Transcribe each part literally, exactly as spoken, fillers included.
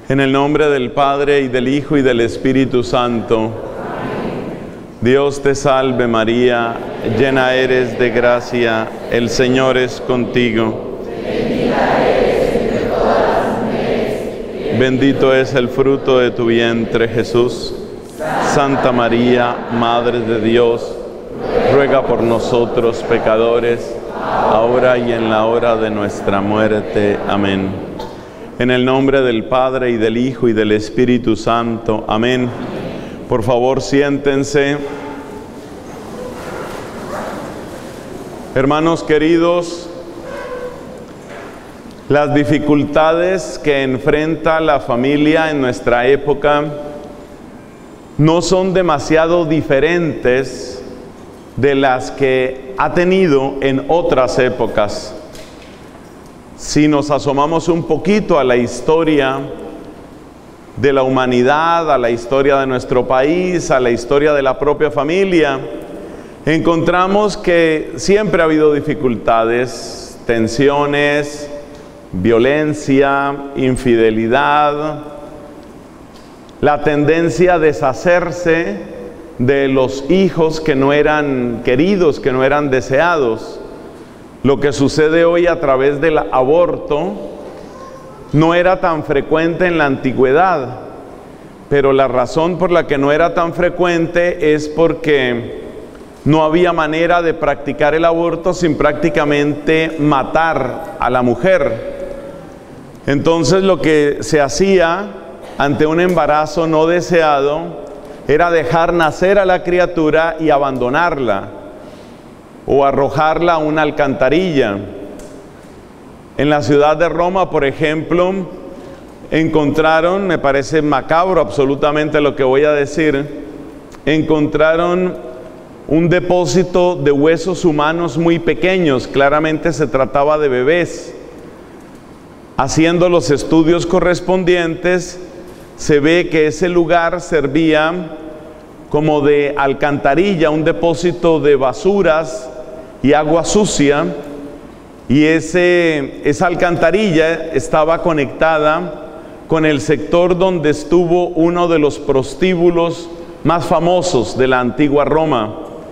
En el nombre del Padre, y del Hijo, y del Espíritu Santo. Amén. Dios te salve María, llena eres de gracia, el Señor es contigo. Bendita eres entre todas las mujeres. Bendito es el fruto de tu vientre, Jesús. Santa María, Madre de Dios, ruega por nosotros pecadores, ahora y en la hora de nuestra muerte. Amén. En el nombre del Padre, y del Hijo, y del Espíritu Santo. Amén. Por favor, siéntense. Hermanos queridos, las dificultades que enfrenta la familia en nuestra época no son demasiado diferentes de las que ha tenido en otras épocas. Si nos asomamos un poquito a la historia de la humanidad, a la historia de nuestro país, a la historia de la propia familia, encontramos que siempre ha habido dificultades, tensiones, violencia, infidelidad, la tendencia a deshacerse de los hijos que no eran queridos, que no eran deseados. Lo que sucede hoy a través del aborto no era tan frecuente en la antigüedad, pero la razón por la que no era tan frecuente es porque no había manera de practicar el aborto sin prácticamente matar a la mujer. Entonces lo que se hacía ante un embarazo no deseado era dejar nacer a la criatura y abandonarla, o arrojarla a una alcantarilla. En la ciudad de Roma, por ejemplo, encontraron, me parece macabro absolutamente lo que voy a decir, encontraron un depósito de huesos humanos muy pequeños, claramente se trataba de bebés. Haciendo los estudios correspondientes, se ve que ese lugar servía como de alcantarilla, un depósito de basuras y agua sucia, y ese, esa alcantarilla estaba conectada con el sector donde estuvo uno de los prostíbulos más famosos de la antigua Roma.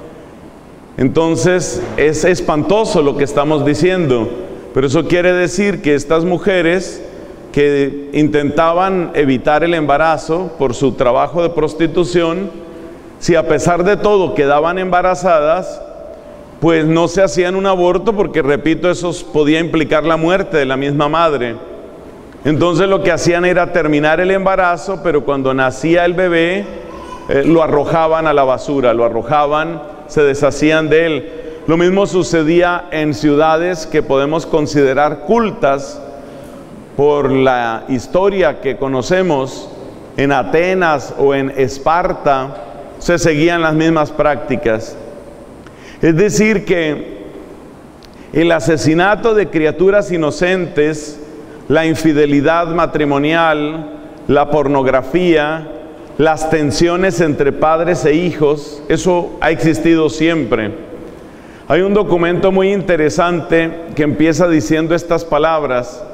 Entonces es espantoso lo que estamos diciendo, pero eso quiere decir que estas mujeres que intentaban evitar el embarazo por su trabajo de prostitución, si a pesar de todo quedaban embarazadas, pues no se hacían un aborto porque, repito, eso podía implicar la muerte de la misma madre. Entonces lo que hacían era terminar el embarazo, pero cuando nacía el bebé, eh, lo arrojaban a la basura, lo arrojaban, se deshacían de él. Lo mismo sucedía en ciudades que podemos considerar cultas por la historia que conocemos. En Atenas o en Esparta se seguían las mismas prácticas. Es decir que el asesinato de criaturas inocentes, la infidelidad matrimonial, la pornografía, las tensiones entre padres e hijos, eso ha existido siempre. Hay un documento muy interesante que empieza diciendo estas palabras: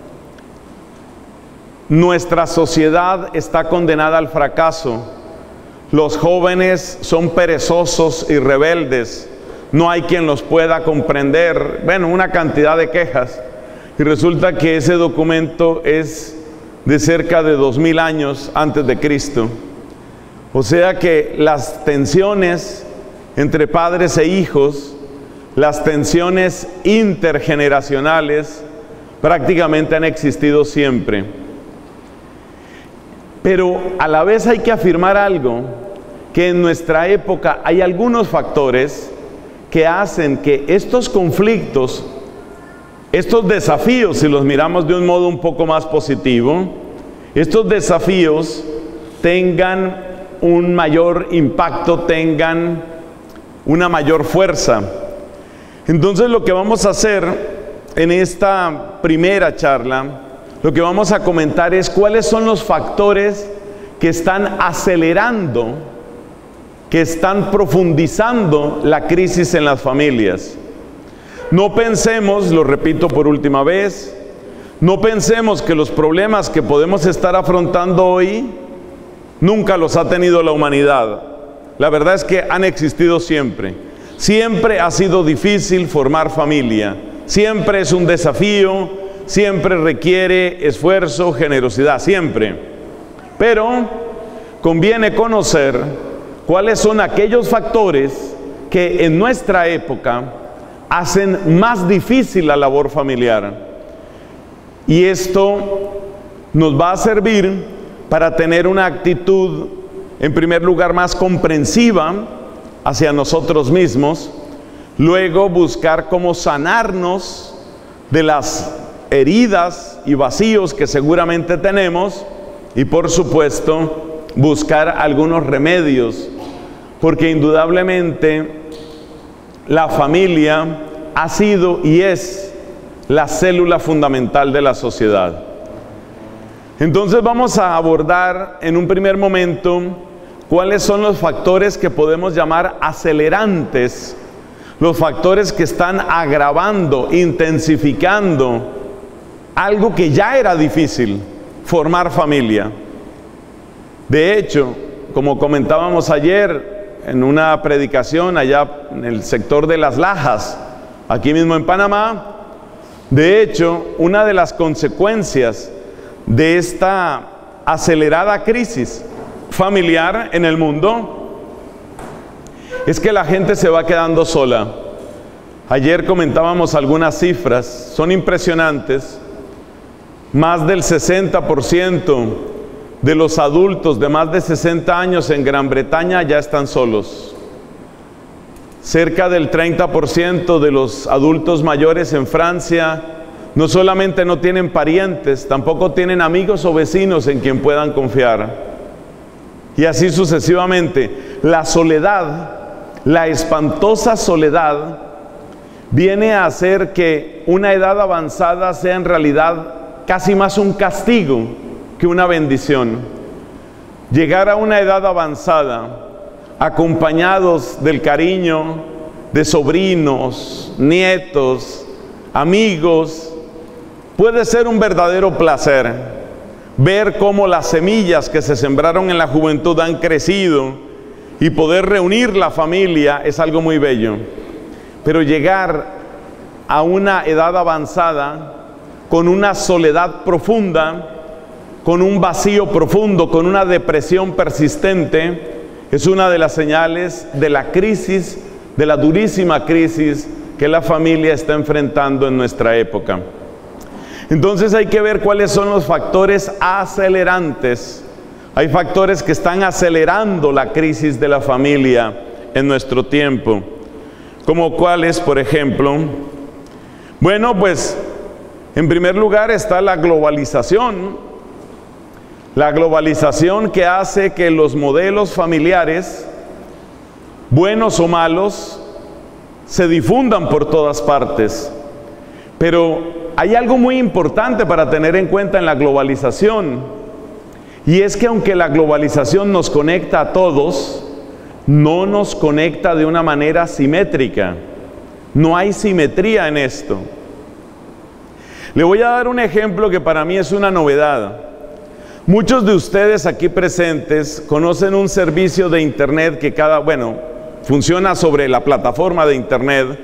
nuestra sociedad está condenada al fracaso. Los jóvenes son perezosos y rebeldes. No hay quien los pueda comprender. Bueno, una cantidad de quejas. Y resulta que ese documento es de cerca de dos mil años antes de Cristo. O sea que las tensiones entre padres e hijos, las tensiones intergeneracionales, prácticamente han existido siempre. Pero a la vez hay que afirmar algo, que en nuestra época hay algunos factores que hacen que estos conflictos, estos desafíos, si los miramos de un modo un poco más positivo, estos desafíos tengan un mayor impacto, tengan una mayor fuerza. Entonces lo que vamos a hacer en esta primera charla, lo que vamos a comentar es cuáles son los factores que están acelerando, que están profundizando la crisis en las familias. No pensemos, lo repito por última vez, No pensemos que los problemas que podemos estar afrontando hoy nunca los ha tenido la humanidad. La verdad es que han existido siempre. Siempre ha sido difícil formar familia. Siempre es un desafío, siempre requiere esfuerzo, generosidad, siempre. Pero conviene conocer cuáles son aquellos factores que en nuestra época hacen más difícil la labor familiar. Y esto nos va a servir para tener una actitud, en primer lugar, más comprensiva hacia nosotros mismos, luego buscar cómo sanarnos de las heridas y vacíos que seguramente tenemos, y por supuesto buscar algunos remedios, porque indudablemente la familia ha sido y es la célula fundamental de la sociedad. Entonces vamos a abordar en un primer momento cuáles son los factores que podemos llamar acelerantes, los factores que están agravando, intensificando algo que ya era difícil, formar familia. De hecho, como comentábamos ayer en una predicación allá en el sector de Las Lajas, aquí mismo en Panamá, de hecho, una de las consecuencias de esta acelerada crisis familiar en el mundo es que la gente se va quedando sola. Ayer comentábamos algunas cifras, son impresionantes. Más del sesenta por ciento de los adultos de más de sesenta años en Gran Bretaña ya están solos. Cerca del treinta por ciento de los adultos mayores en Francia no solamente no tienen parientes, tampoco tienen amigos o vecinos en quien puedan confiar. Y así sucesivamente. La soledad, la espantosa soledad, viene a hacer que una edad avanzada sea en realidad casi más un castigo que una bendición. Llegar a una edad avanzada acompañados del cariño de sobrinos, nietos, amigos, puede ser un verdadero placer. Ver cómo las semillas que se sembraron en la juventud han crecido y poder reunir la familia es algo muy bello. Pero llegar a una edad avanzada con una soledad profunda, con un vacío profundo, con una depresión persistente, es una de las señales de la crisis, de la durísima crisis que la familia está enfrentando en nuestra época. Entonces hay que ver cuáles son los factores acelerantes. Hay factores que están acelerando la crisis de la familia en nuestro tiempo. ¿Como cuáles, por ejemplo? Bueno, pues en primer lugar está la globalización. La globalización que hace que los modelos familiares, buenos o malos, se difundan por todas partes. Pero hay algo muy importante para tener en cuenta en la globalización, y es que aunque la globalización nos conecta a todos, no nos conecta de una manera simétrica. No hay simetría en esto. Le voy a dar un ejemplo que para mí es una novedad. Muchos de ustedes aquí presentes conocen un servicio de internet que cada, bueno, funciona sobre la plataforma de internet,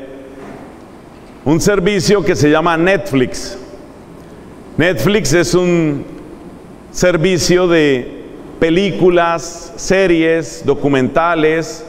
un servicio que se llama Netflix. Netflix es un servicio de películas, series, documentales,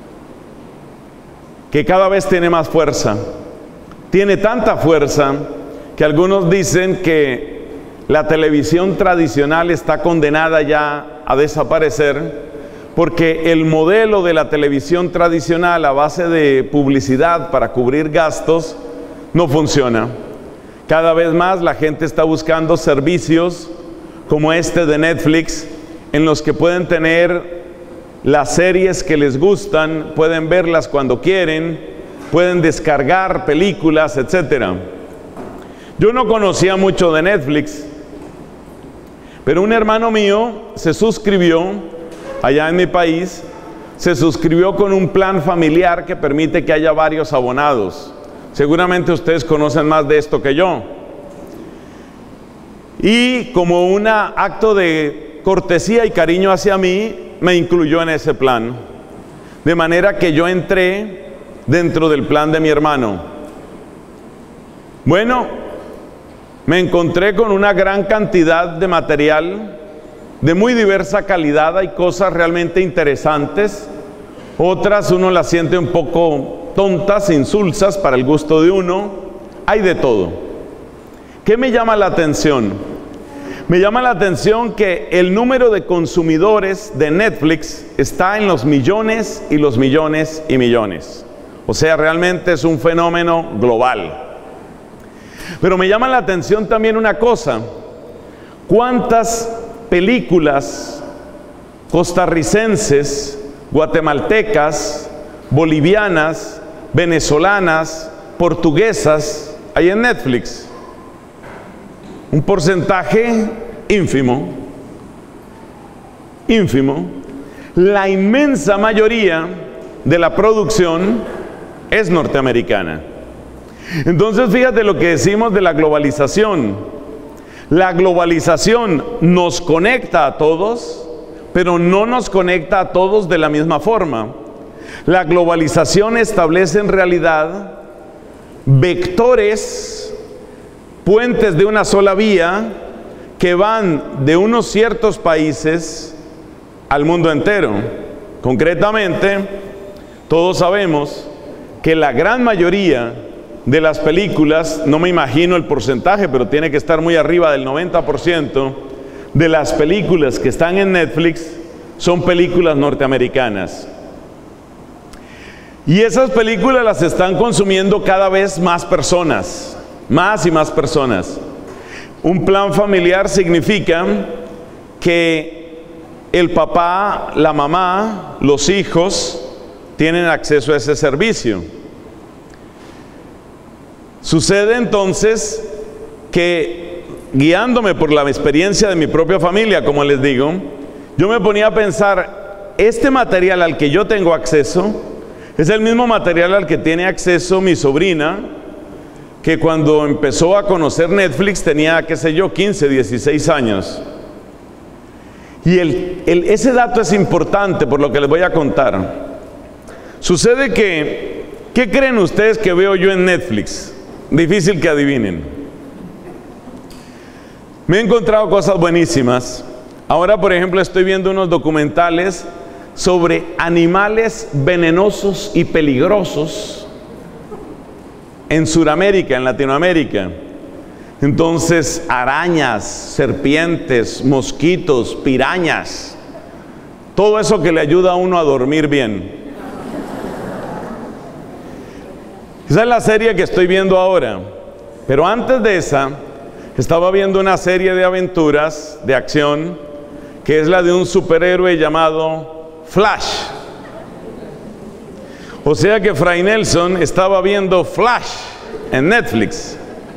que cada vez tiene más fuerza. Tiene tanta fuerza que algunos dicen que la televisión tradicional está condenada ya a desaparecer, porque el modelo de la televisión tradicional a base de publicidad para cubrir gastos no funciona. Cada vez más la gente está buscando servicios como este de Netflix, en los que pueden tener las series que les gustan, pueden verlas cuando quieren, pueden descargar películas, etcétera. Yo no conocía mucho de Netflix, pero un hermano mío se suscribió allá en mi país, se suscribió con un plan familiar que permite que haya varios abonados. Seguramente ustedes conocen más de esto que yo. y como un acto de cortesía y cariño hacia mí, me incluyó en ese plan. De manera que yo entré dentro del plan de mi hermano. Bueno, me encontré con una gran cantidad de material de muy diversa calidad. Hay cosas realmente interesantes, otras uno las siente un poco tontas, insulsas para el gusto de uno. Hay de todo. ¿Qué me llama la atención? Me llama la atención que el número de consumidores de Netflix está en los millones y los millones y millones. O sea, realmente es un fenómeno global. Pero me llama la atención también una cosa: ¿cuántas películas costarricenses, guatemaltecas, bolivianas, venezolanas, portuguesas hay en Netflix? Un porcentaje ínfimo, ínfimo. La inmensa mayoría de la producción es norteamericana. Entonces, fíjate lo que decimos de la globalización. La globalización nos conecta a todos, pero no nos conecta a todos de la misma forma. La globalización establece en realidad vectores, puentes de una sola vía que van de unos ciertos países al mundo entero. Concretamente, todos sabemos que la gran mayoría de las películas, no me imagino el porcentaje, pero tiene que estar muy arriba del noventa por ciento de las películas que están en Netflix son películas norteamericanas. Y esas películas las están consumiendo cada vez más personas, más y más personas. Un plan familiar significa que el papá, la mamá, los hijos tienen acceso a ese servicio. Sucede entonces que, guiándome por la experiencia de mi propia familia, como les digo, yo me ponía a pensar, este material al que yo tengo acceso es el mismo material al que tiene acceso mi sobrina, que cuando empezó a conocer Netflix tenía, qué sé yo, quince, dieciséis años. Y el, el, ese dato es importante por lo que les voy a contar. Sucede que, ¿qué creen ustedes que veo yo en Netflix? Difícil que adivinen. Me he encontrado cosas buenísimas. Ahora, por ejemplo, estoy viendo unos documentales sobre animales venenosos y peligrosos en Sudamérica, en Latinoamérica. Entonces, arañas, serpientes, mosquitos, pirañas, todo eso que le ayuda a uno a dormir bien. Esa es la serie que estoy viendo ahora. Pero antes de esa, estaba viendo una serie de aventuras, de acción, que es la de un superhéroe llamado Flash. O sea que Fray Nelson estaba viendo Flash en Netflix.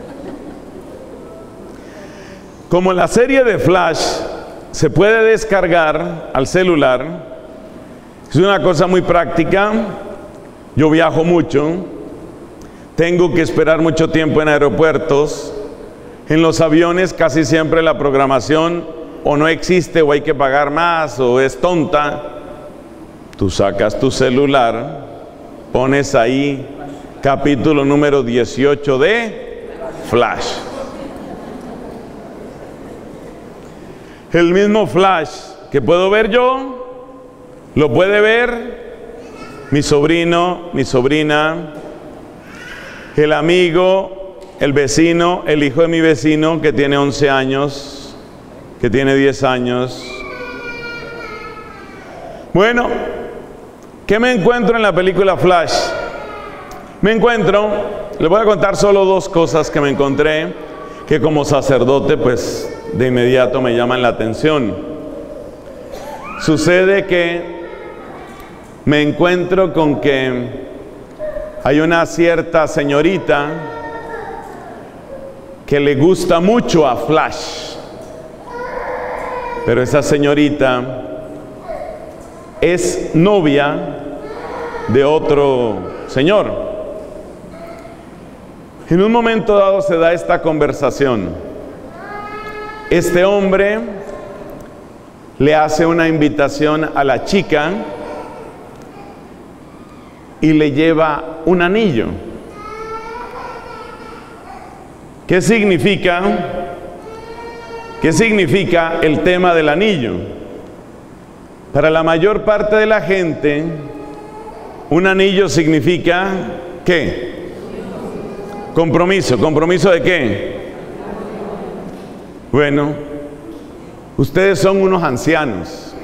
Como la serie de Flash se puede descargar al celular, es una cosa muy práctica. Yo viajo mucho, tengo que esperar mucho tiempo en aeropuertos. En los aviones casi siempre la programación o no existe o hay que pagar más o es tonta. Tú sacas tu celular, pones ahí capítulo número dieciocho de Flash. El mismo Flash que puedo ver yo, lo puede ver mi sobrino, mi sobrina, el amigo, el vecino, el hijo de mi vecino que tiene once años, que tiene diez años. Bueno, ¿qué me encuentro en la película Flash? Me encuentro, les voy a contar solo dos cosas que me encontré, que como sacerdote pues de inmediato me llaman la atención. Sucede que me encuentro con que hay una cierta señorita que le gusta mucho a Flash, pero esa señorita es novia de otro señor. En un momento dado se da esta conversación. este hombre le hace una invitación a la chica y le lleva un anillo. ¿Qué significa? ¿Qué significa el tema del anillo? Para la mayor parte de la gente, un anillo significa ¿qué? Compromiso. ¿Compromiso de qué? Bueno, ustedes son unos ancianos.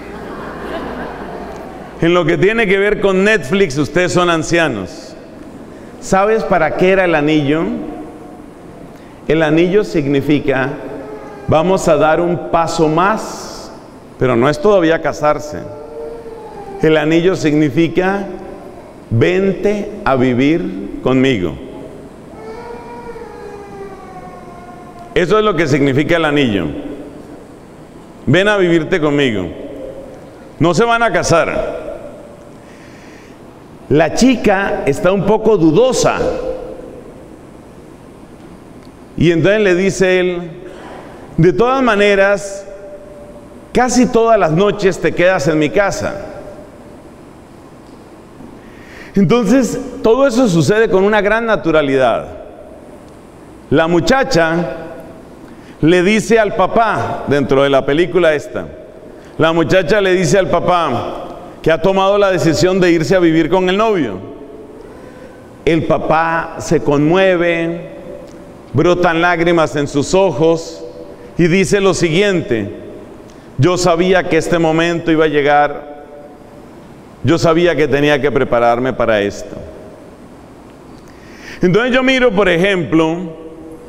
En lo que tiene que ver con Netflix, ustedes son ancianos. ¿Sabes para qué era el anillo? El anillo significa, vamos a dar un paso más, pero no es todavía casarse. El anillo significa, vente a vivir conmigo. Eso es lo que significa el anillo. Ven a vivirte conmigo. No se van a casar. La chica está un poco dudosa. Y entonces le dice él, de todas maneras, casi todas las noches te quedas en mi casa. Entonces, todo eso sucede con una gran naturalidad. La muchacha le dice al papá, dentro de la película esta, la muchacha le dice al papá que ha tomado la decisión de irse a vivir con el novio. El papá se conmueve, brotan lágrimas en sus ojos y dice lo siguiente: yo sabía que este momento iba a llegar, yo sabía que tenía que prepararme para esto. Entonces yo miro, por ejemplo,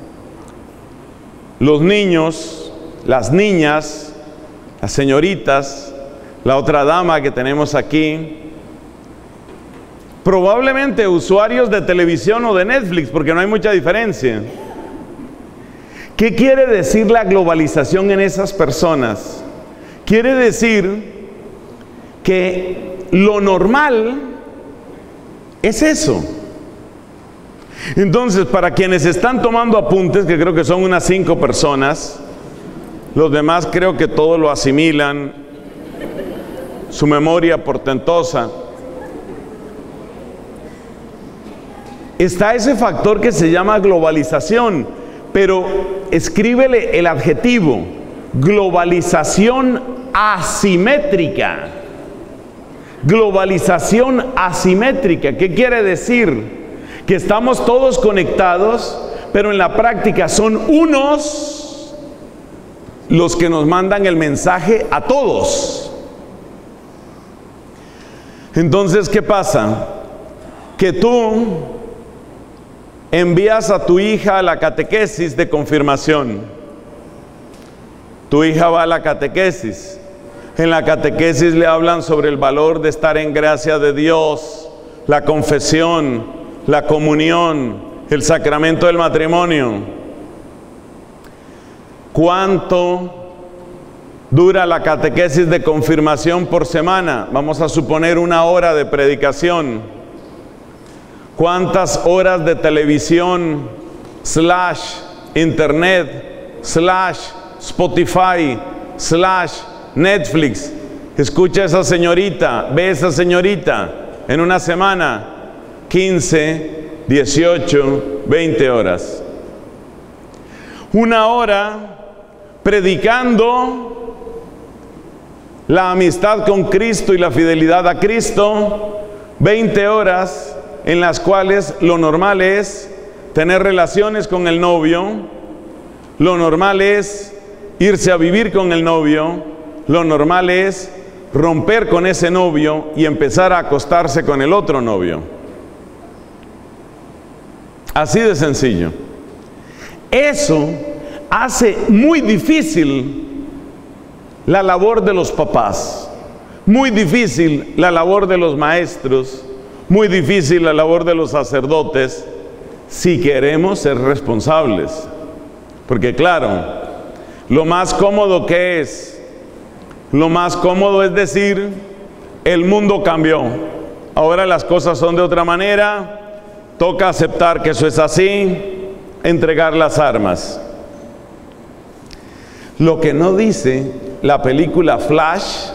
los niños, las niñas, las señoritas, la otra dama que tenemos aquí, probablemente usuarios de televisión o de Netflix, porque no hay mucha diferencia. ¿Qué quiere decir la globalización en esas personas? Quiere decir que lo normal es eso. Entonces, para quienes están tomando apuntes, que creo que son unas cinco personas, los demás creo que todos lo asimilan, su memoria portentosa. Está ese factor que se llama globalización, pero escríbele el adjetivo: globalización asimétrica. Globalización asimétrica. ¿Qué quiere decir? Que estamos todos conectados, pero en la práctica son unos los que nos mandan el mensaje a todos. Entonces, ¿qué pasa? Que tú envías a tu hija a la catequesis de confirmación. Tu hija va a la catequesis. En la catequesis le hablan sobre el valor de estar en gracia de Dios, la confesión, la comunión, el sacramento del matrimonio. ¿Cuánto dura la catequesis de confirmación por semana? Vamos a suponer una hora de predicación. ¿Cuántas horas de televisión, slash, internet, slash, Spotify, slash, Netflix? Escucha a esa señorita, ve a esa señorita en una semana. quince, dieciocho, veinte horas. Una hora predicando la amistad con Cristo y la fidelidad a Cristo. veinte horas en las cuales lo normal es tener relaciones con el novio, lo normal es irse a vivir con el novio, lo normal es romper con ese novio y empezar a acostarse con el otro novio. Así de sencillo. Eso hace muy difícil la labor de los papás, muy difícil la labor de los maestros, muy difícil la labor de los sacerdotes, si queremos ser responsables. Porque claro, lo más cómodo que es, lo más cómodo es decir, el mundo cambió, ahora las cosas son de otra manera, toca aceptar que eso es así, entregar las armas. Lo que no dice la película Flash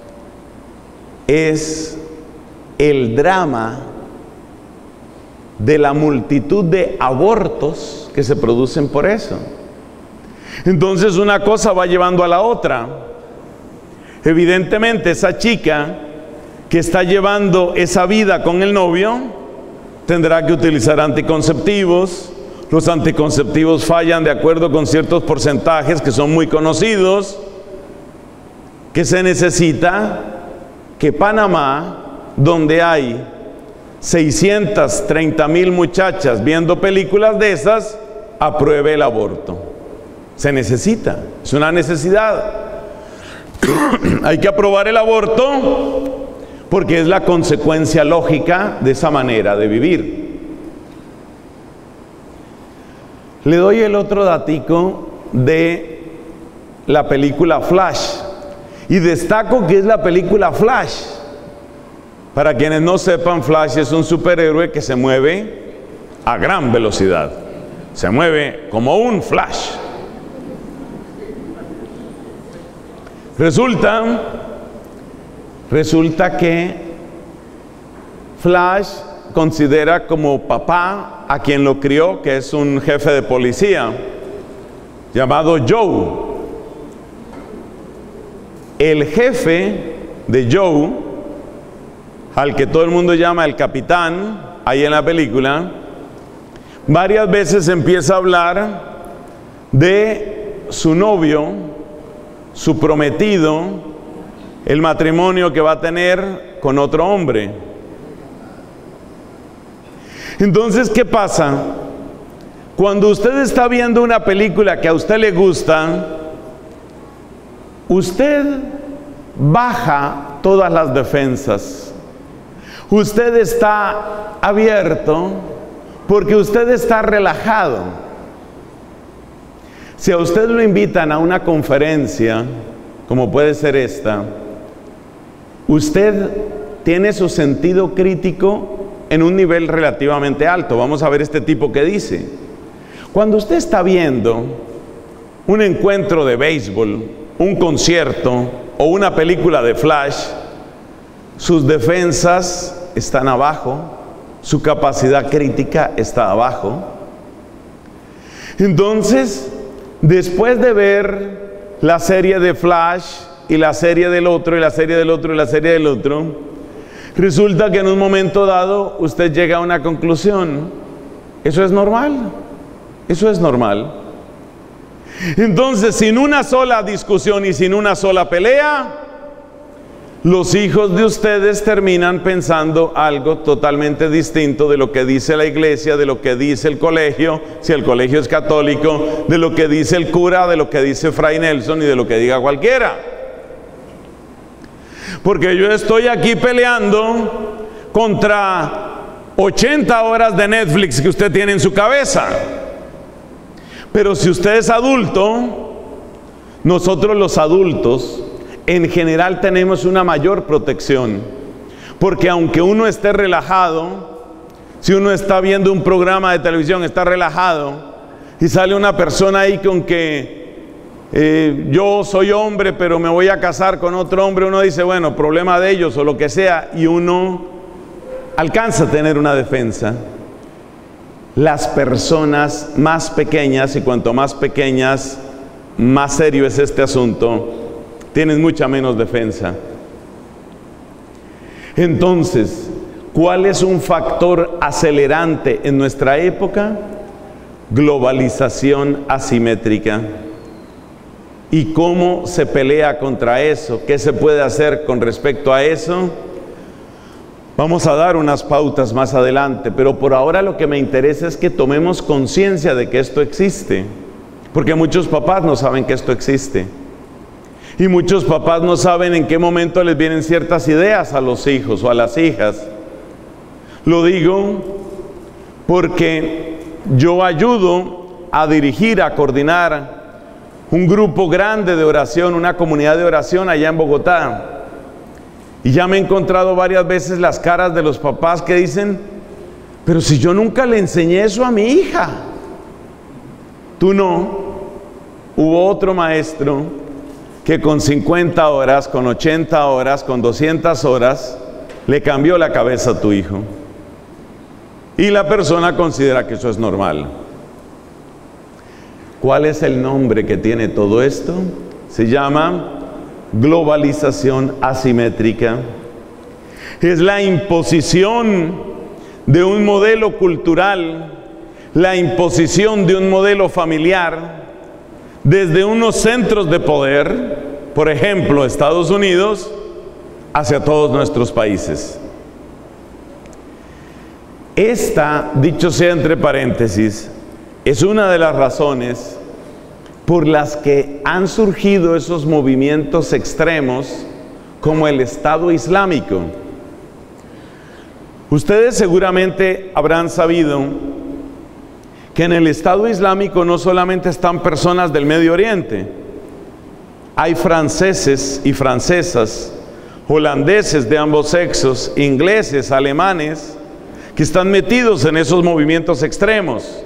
es el drama de la multitud de abortos que se producen por eso. Entonces una cosa va llevando a la otra. Evidentemente esa chica que está llevando esa vida con el novio tendrá que utilizar anticonceptivos. Los anticonceptivos fallan de acuerdo con ciertos porcentajes que son muy conocidos, que se necesita que Panamá, donde hay seiscientas treinta mil muchachas viendo películas de esas, apruebe el aborto. Se necesita, es una necesidad. Hay que aprobar el aborto porque es la consecuencia lógica de esa manera de vivir. Le doy el otro datico de la película Flash y destaco que es la película Flash. Para quienes no sepan, Flash es un superhéroe que se mueve a gran velocidad. Se mueve como un flash. Resulta, resulta que Flash considera como papá a quien lo crió, que es un jefe de policía llamado Joe. El jefe de Joe, al que todo el mundo llama el capitán, ahí en la película, varias veces empieza a hablar de su novio, su prometido, el matrimonio que va a tener con otro hombre. Entonces, ¿qué pasa? Cuando usted está viendo una película que a usted le gusta, usted baja todas las defensas. Usted está abierto porque usted está relajado. Si a usted lo invitan a una conferencia, como puede ser esta, usted tiene su sentido crítico en un nivel relativamente alto. Vamos a ver este tipo que dice: cuando usted está viendo un encuentro de béisbol, un concierto o una película de Flash, sus defensas están abajo, su capacidad crítica está abajo. Entonces, después de ver la serie de Flash y la serie del otro y la serie del otro y la serie del otro, resulta que en un momento dado usted llega a una conclusión. Eso es normal, eso es normal. Entonces, sin una sola discusión y sin una sola pelea, los hijos de ustedes terminan pensando algo totalmente distinto de lo que dice la iglesia, de lo que dice el colegio, si el colegio es católico, de lo que dice el cura, de lo que dice Fray Nelson y de lo que diga cualquiera. Porque yo estoy aquí peleando contra ochenta horas de Netflix que usted tiene en su cabeza. Pero si usted es adulto, nosotros los adultos en general tenemos una mayor protección, porque aunque uno esté relajado, si uno está viendo un programa de televisión, está relajado, y sale una persona ahí con que eh, yo soy hombre, pero me voy a casar con otro hombre, uno dice, bueno, problema de ellos o lo que sea, y uno alcanza a tener una defensa. Las personas más pequeñas, y cuanto más pequeñas, más serio es este asunto, tienen mucha menos defensa. Entonces, ¿cuál es un factor acelerante en nuestra época? Globalización asimétrica. ¿Y cómo se pelea contra eso? ¿Qué se puede hacer con respecto a eso? Vamos a dar unas pautas más adelante, pero por ahora lo que me interesa es que tomemos conciencia de que esto existe, porque muchos papás no saben que esto existe. Y muchos papás no saben en qué momento les vienen ciertas ideas a los hijos o a las hijas. Lo digo porque yo ayudo a dirigir, a coordinar un grupo grande de oración, una comunidad de oración allá en Bogotá. Y ya me he encontrado varias veces las caras de los papás que dicen, pero si yo nunca le enseñé eso a mi hija. Tú no, hubo otro maestro que con cincuenta horas, con ochenta horas, con doscientas horas, le cambió la cabeza a tu hijo. Y la persona considera que eso es normal. ¿Cuál es el nombre que tiene todo esto? Se llama globalización asimétrica. Es la imposición de un modelo cultural, la imposición de un modelo familiar desde unos centros de poder, por ejemplo, Estados Unidos, hacia todos nuestros países. Esta, dicho sea entre paréntesis, es una de las razones por las que han surgido esos movimientos extremos como el Estado Islámico. Ustedes seguramente habrán sabido que en el Estado Islámico no solamente están personas del Medio Oriente, hay franceses y francesas, holandeses de ambos sexos, ingleses, alemanes, que están metidos en esos movimientos extremos.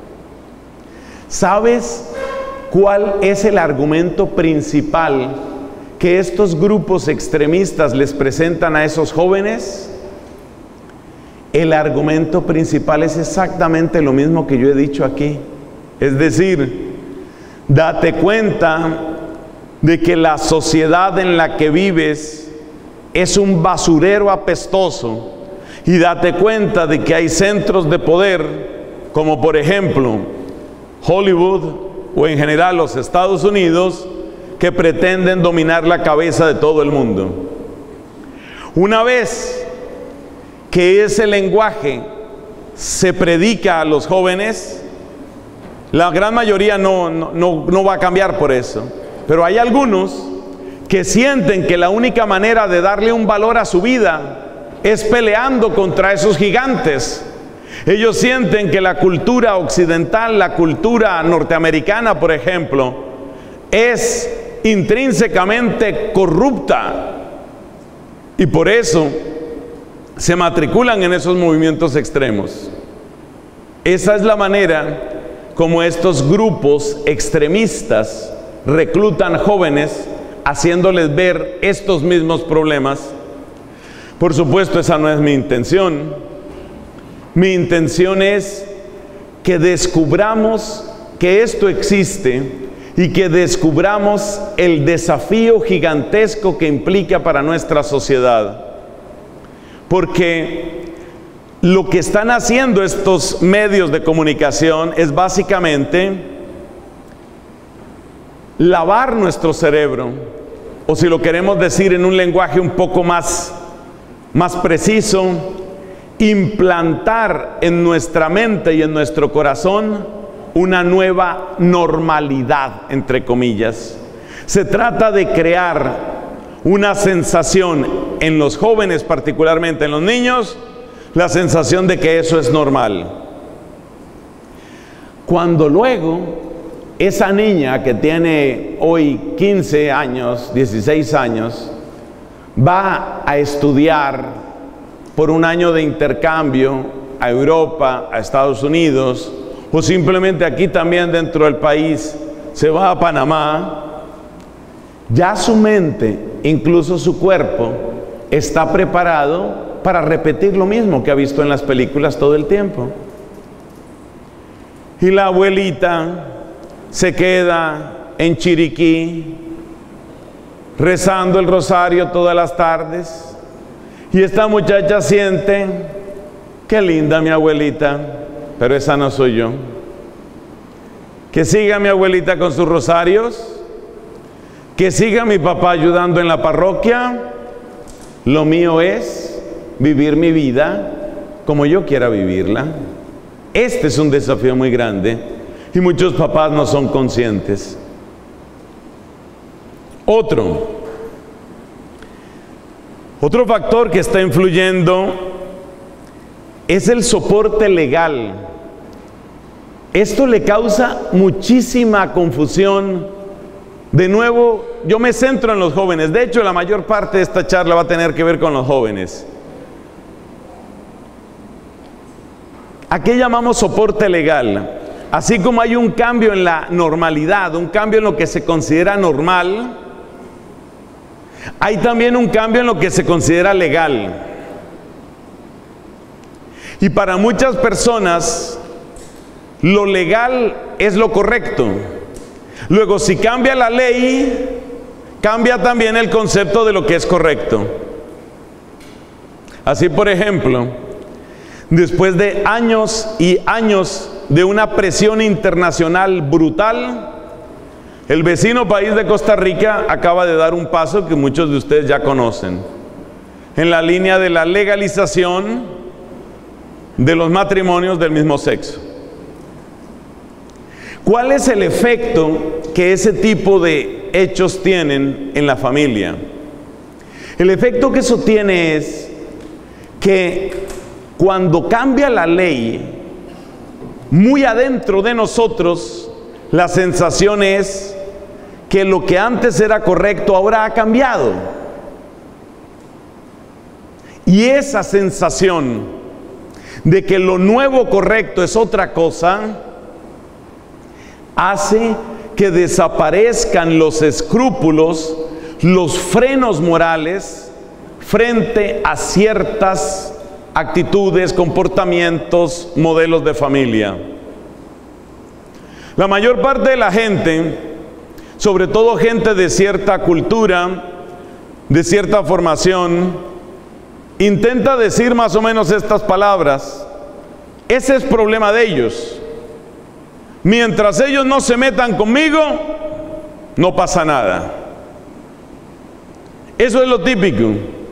¿Sabes cuál es el argumento principal que estos grupos extremistas les presentan a esos jóvenes? El argumento principal es exactamente lo mismo que yo he dicho aquí. Es decir, date cuenta de que la sociedad en la que vives es un basurero apestoso, y date cuenta de que hay centros de poder, como por ejemplo Hollywood o en general los Estados Unidos, que pretenden dominar la cabeza de todo el mundo. Una vez que ese lenguaje se predica a los jóvenes, la gran mayoría no, no, no, no va a cambiar por eso, pero hay algunos que sienten que la única manera de darle un valor a su vida es peleando contra esos gigantes. Ellos sienten que la cultura occidental, la cultura norteamericana, por ejemplo, es intrínsecamente corrupta, y por eso se matriculan en esos movimientos extremos. Esa es la manera como estos grupos extremistas reclutan jóvenes, haciéndoles ver estos mismos problemas. Por supuesto, esa no es mi intención. Mi intención es que descubramos que esto existe y que descubramos el desafío gigantesco que implica para nuestra sociedad. Porque lo que están haciendo estos medios de comunicación es básicamente lavar nuestro cerebro, o si lo queremos decir en un lenguaje un poco más, más preciso, implantar en nuestra mente y en nuestro corazón una nueva normalidad, entre comillas. Se trata de crear una sensación en los jóvenes, particularmente en los niños, la sensación de que eso es normal. Cuando luego esa niña que tiene hoy quince años, dieciséis años, va a estudiar por un año de intercambio a Europa, a Estados Unidos, o simplemente aquí también dentro del país, se va a Panamá, ya su mente, incluso su cuerpo, está preparado para repetir lo mismo que ha visto en las películas todo el tiempo. Y la abuelita se queda en Chiriquí rezando el rosario todas las tardes, y esta muchacha siente: qué linda mi abuelita, pero esa no soy yo. Que siga mi abuelita con sus rosarios, que siga mi papá ayudando en la parroquia. Lo mío es vivir mi vida como yo quiera vivirla. Este es un desafío muy grande y muchos papás no son conscientes. Otro, otro factor que está influyendo es el soporte legal. Esto le causa muchísima confusión. De nuevo, yo me centro en los jóvenes. De hecho, la mayor parte de esta charla va a tener que ver con los jóvenes. ¿A qué llamamos soporte legal? así como hay un cambio en la normalidad, un cambio en lo que se considera normal, hay también un cambio en lo que se considera legal. Y para muchas personas, lo legal es lo correcto. Luego, si cambia la ley, cambia también el concepto de lo que es correcto. Así, por ejemplo, después de años y años de una presión internacional brutal, el vecino país de Costa Rica acaba de dar un paso que muchos de ustedes ya conocen, en la línea de la legalización de los matrimonios del mismo sexo. ¿Cuál es el efecto que ese tipo de hechos tienen en la familia? El efecto que eso tiene es que cuando cambia la ley, muy adentro de nosotros, la sensación es que lo que antes era correcto ahora ha cambiado. Y esa sensación de que lo nuevo correcto es otra cosa, hace que desaparezcan los escrúpulos, los frenos morales frente a ciertas actitudes, comportamientos, modelos de familia. La mayor parte de la gente, sobre todo gente de cierta cultura, de cierta formación, intenta decir más o menos estas palabras: ese es problema de ellos. Mientras ellos no se metan conmigo, no pasa nada. Eso es lo típico.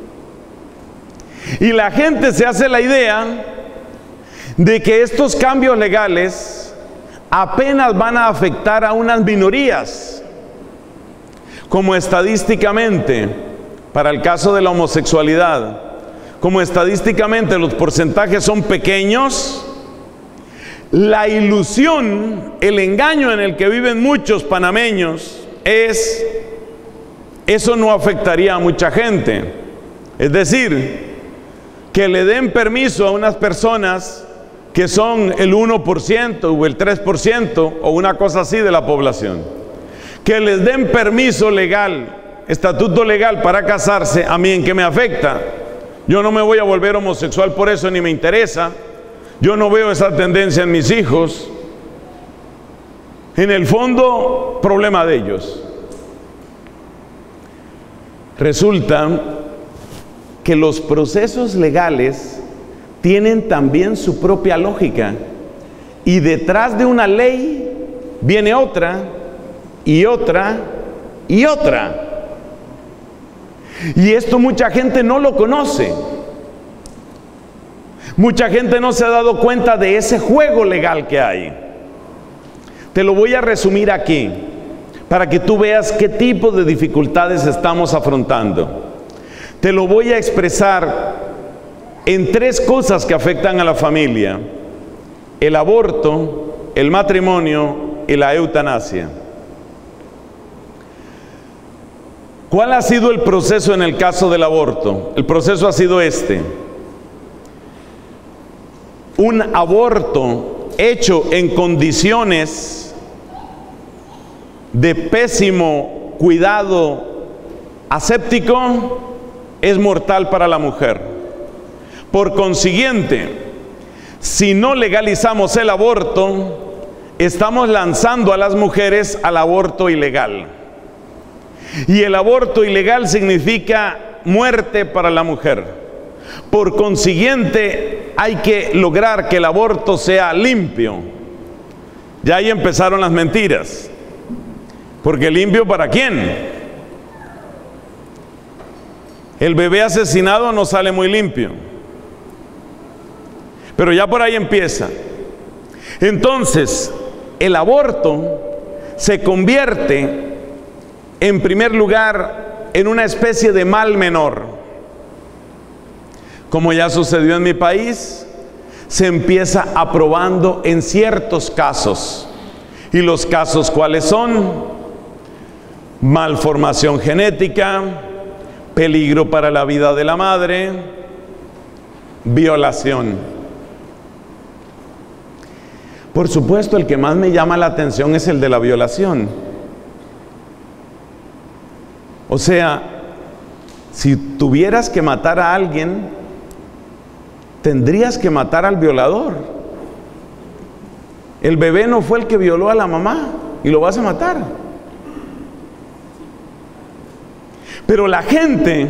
Y la gente se hace la idea de que estos cambios legales apenas van a afectar a unas minorías, como estadísticamente, para el caso de la homosexualidad, como estadísticamente los porcentajes son pequeños, la ilusión, el engaño en el que viven muchos panameños es: eso no afectaría a mucha gente. Es decir, que le den permiso a unas personas que son el uno por ciento o el tres por ciento o una cosa así de la población. Que les den permiso legal, estatuto legal para casarse, ¿a mí en qué me afecta? Yo no me voy a volver homosexual por eso, ni me interesa. Yo no veo esa tendencia en mis hijos. En el fondo, problema de ellos. Resulta que los procesos legales tienen también su propia lógica, y detrás de una ley viene otra y otra y otra, y esto mucha gente no lo conoce. Mucha gente no se ha dado cuenta de ese juego legal que hay. Te lo voy a resumir aquí para que tú veas qué tipo de dificultades estamos afrontando. Te lo voy a expresar en tres cosas que afectan a la familia: el aborto, el matrimonio y la eutanasia. ¿Cuál ha sido el proceso en el caso del aborto? El proceso ha sido este: un aborto hecho en condiciones de pésimo cuidado aséptico es mortal para la mujer. Por consiguiente, si no legalizamos el aborto, estamos lanzando a las mujeres al aborto ilegal. Y el aborto ilegal significa muerte para la mujer. Por consiguiente, hay que lograr que el aborto sea limpio. Ya ahí empezaron las mentiras. Porque limpio, ¿para quién? El bebé asesinado no sale muy limpio. Pero ya por ahí empieza. Entonces, el aborto se convierte, en primer lugar, en una especie de mal menor. Como ya sucedió en mi país, se empieza aprobando en ciertos casos. ¿Y los casos cuáles son? Malformación genética, peligro para la vida de la madre, violación. Por supuesto, el que más me llama la atención es el de la violación. O sea, si tuvieras que matar a alguien, tendrías que matar al violador. El bebé no fue el que violó a la mamá y lo vas a matar. Pero la gente,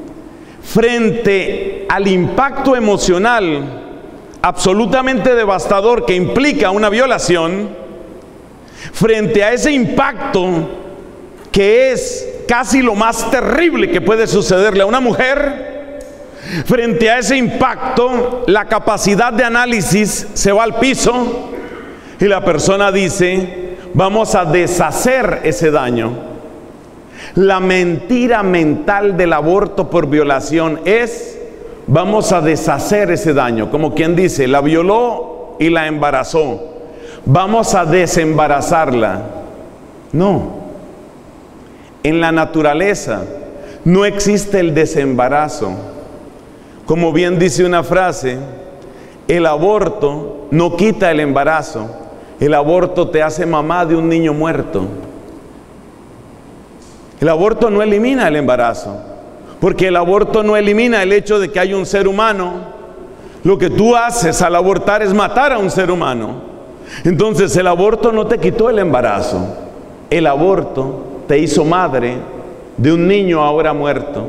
frente al impacto emocional absolutamente devastador que implica una violación, frente a ese impacto que es casi lo más terrible que puede sucederle a una mujer, frente a ese impacto, la capacidad de análisis se va al piso y la persona dice: vamos a deshacer ese daño. La mentira mental del aborto por violación es: vamos a deshacer ese daño. Como quien dice, la violó y la embarazó, vamos a desembarazarla. No. En la naturaleza no existe el desembarazo. Como bien dice una frase, el aborto no quita el embarazo, el aborto te hace mamá de un niño muerto. El aborto no elimina el embarazo, porque el aborto no elimina el hecho de que hay un ser humano. Lo que tú haces al abortar es matar a un ser humano. Entonces el aborto no te quitó el embarazo, el aborto te hizo madre de un niño ahora muerto.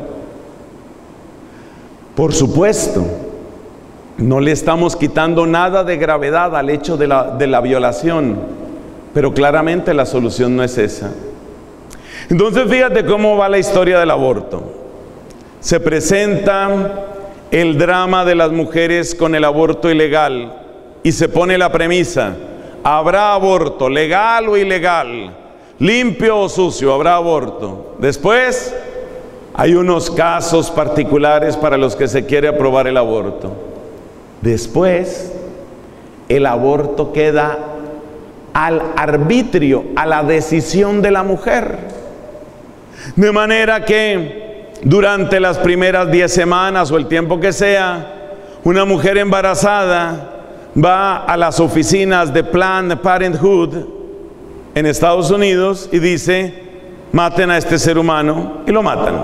Por supuesto, no le estamos quitando nada de gravedad al hecho de la, de la violación, pero claramente la solución no es esa. Entonces fíjate cómo va la historia del aborto. Se presenta el drama de las mujeres con el aborto ilegal y se pone la premisa: habrá aborto, legal o ilegal, limpio o sucio, habrá aborto. Después hay unos casos particulares para los que se quiere aprobar el aborto. Después el aborto queda al arbitrio, a la decisión de la mujer. De manera que durante las primeras diez semanas o el tiempo que sea, una mujer embarazada va a las oficinas de Planned Parenthood en Estados Unidos y dice: maten a este ser humano, y lo matan.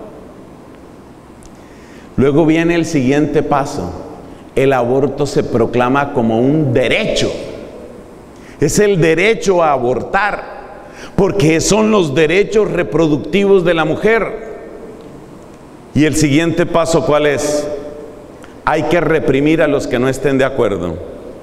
Luego viene el siguiente paso: el aborto se proclama como un derecho. Es el derecho a abortar, porque son los derechos reproductivos de la mujer. Y el siguiente paso, ¿cuál es? Hay que reprimir a los que no estén de acuerdo.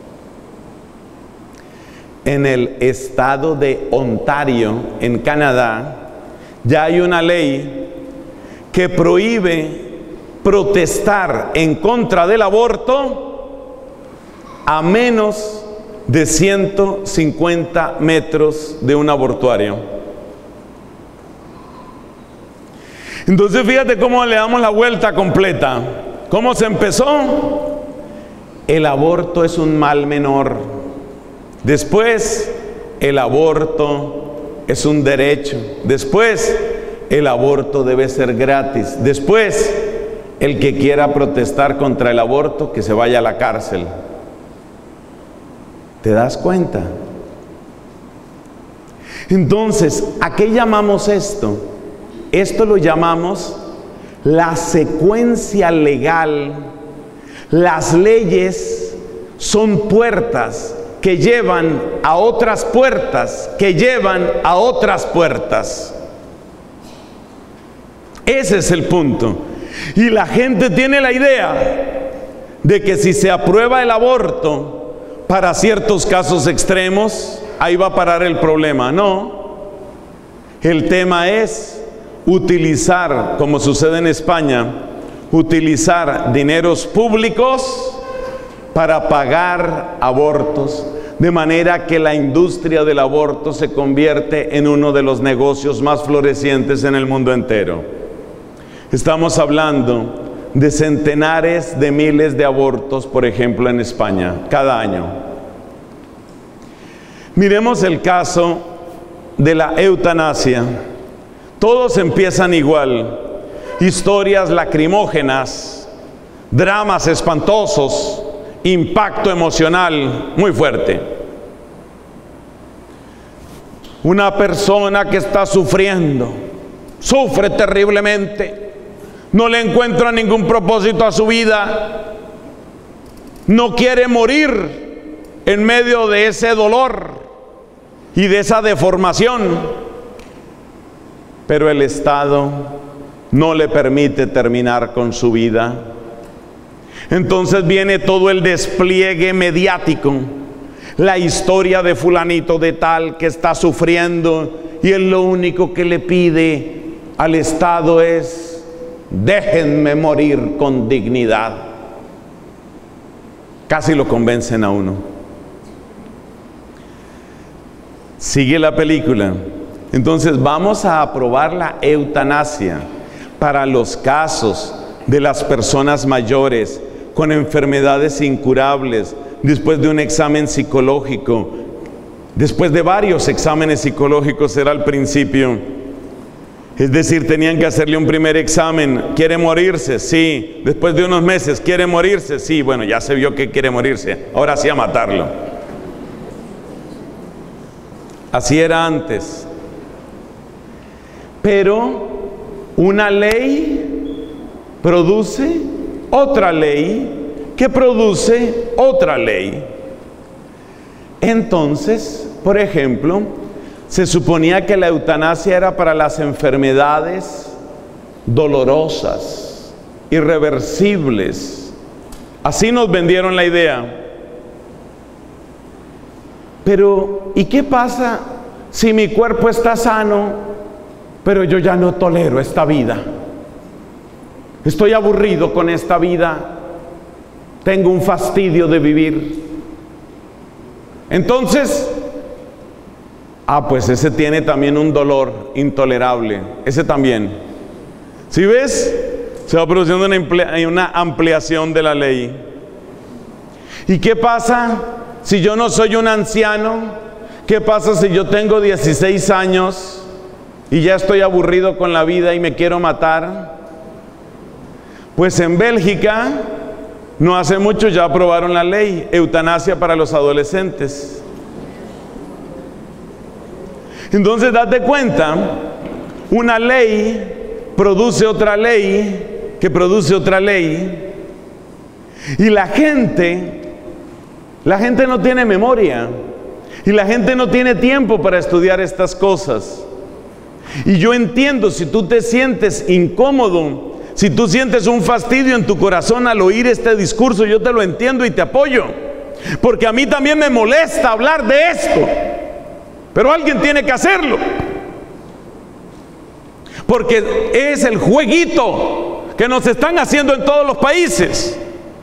En el estado de Ontario, en Canadá, ya hay una ley que prohíbe protestar en contra del aborto a menos de ciento cincuenta metros de un abortuario. Entonces fíjate cómo le damos la vuelta completa. ¿Cómo se empezó? El aborto es un mal menor. Después, el aborto es un derecho. Después, el aborto debe ser gratis. Después, el que quiera protestar contra el aborto, que se vaya a la cárcel. ¿Te das cuenta? Entonces, ¿a qué llamamos esto? Esto lo llamamos la secuencia legal. Las leyes son puertas que llevan a otras puertas, que llevan a otras puertas. Ese es el punto. Y la gente tiene la idea de que si se aprueba el aborto para ciertos casos extremos, ahí va a parar el problema. No. El tema es utilizar, como sucede en España, utilizar dineros públicos para pagar abortos, de manera que la industria del aborto se convierte en uno de los negocios más florecientes en el mundo entero. Estamos hablando de centenares de miles de abortos, por ejemplo, en España, cada año. Miremos el caso de la eutanasia. Todos empiezan igual: historias lacrimógenas, dramas espantosos, impacto emocional muy fuerte. Una persona que está sufriendo, sufre terriblemente, no le encuentra ningún propósito a su vida, no quiere morir en medio de ese dolor y de esa deformación, pero el Estado no le permite terminar con su vida. Entonces viene todo el despliegue mediático, la historia de fulanito de tal que está sufriendo, y él lo único que le pide al Estado es: déjenme morir con dignidad. Casi lo convencen a uno. Sigue la película. Entonces vamos a aprobar la eutanasia para los casos de las personas mayores con enfermedades incurables, después de un examen psicológico, después de varios exámenes psicológicos era al principio. Es decir, tenían que hacerle un primer examen. ¿Quiere morirse? Sí. Después de unos meses, ¿quiere morirse? Sí. Bueno, ya se vio que quiere morirse. Ahora sí a matarlo. Así era antes. Pero una ley produce otra ley, que produce otra ley. Entonces, por ejemplo, se suponía que la eutanasia era para las enfermedades dolorosas, irreversibles. Así nos vendieron la idea. Pero, ¿y qué pasa si mi cuerpo está sano, pero yo ya no tolero esta vida? Estoy aburrido con esta vida, tengo un fastidio de vivir. Entonces, ah, pues ese tiene también un dolor intolerable, ese también. ¿Sí ves? Se va produciendo una, una ampliación de la ley. ¿Y qué pasa si yo no soy un anciano? ¿Qué pasa si yo tengo dieciséis años y ya estoy aburrido con la vida y me quiero matar? Pues en Bélgica, no hace mucho ya aprobaron la ley, eutanasia para los adolescentes. Entonces, date cuenta, una ley produce otra ley, que produce otra ley, y la gente, la gente no tiene memoria, y la gente no tiene tiempo para estudiar estas cosas. Y yo entiendo, si tú te sientes incómodo, si tú sientes un fastidio en tu corazón al oír este discurso, yo te lo entiendo y te apoyo, porque a mí también me molesta hablar de esto, pero alguien tiene que hacerlo, porque es el jueguito que nos están haciendo en todos los países.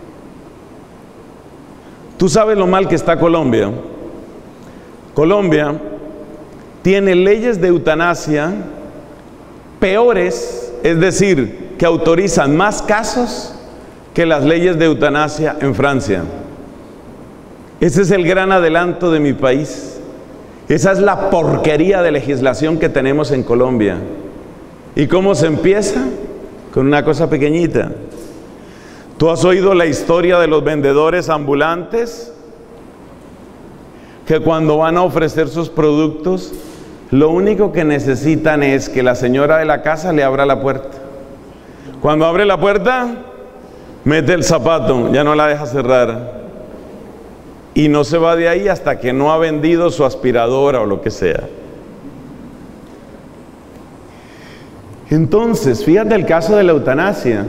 Tú sabes lo mal que está Colombia. Colombia tiene leyes de eutanasia peores, es decir, que autorizan más casos que las leyes de eutanasia en Francia. Ese es el gran adelanto de mi país. Esa es la porquería de legislación que tenemos en Colombia. ¿Y cómo se empieza? Con una cosa pequeñita. ¿Tú has oído la historia de los vendedores ambulantes? Que cuando van a ofrecer sus productos, lo único que necesitan es que la señora de la casa le abra la puerta. Cuando abre la puerta, mete el zapato, ya no la deja cerrar. Y no se va de ahí hasta que no ha vendido su aspiradora o lo que sea. Entonces, fíjate el caso de la eutanasia.